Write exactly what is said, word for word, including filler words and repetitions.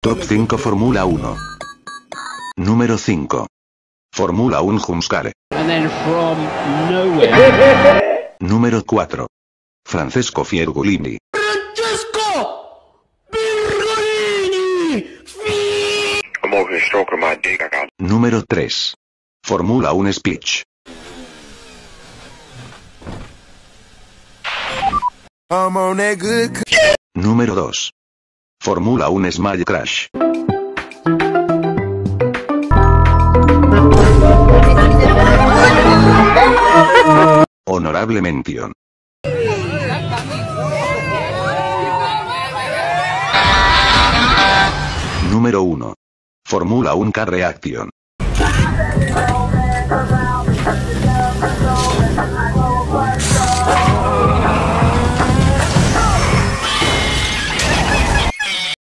Top cinco Fórmula uno. Número cinco. Fórmula uno Junskare. And then from nowhere. Número cuatro. Francesco Fiergolini. Francesco Virgolini! I'm over here stroking my dick. I got. Número tres. Fórmula uno Speech. I'm on that good. Número dos. Fórmula uno Smile Crash. Honorable mención. Número uno. Fórmula uno Car Reaction.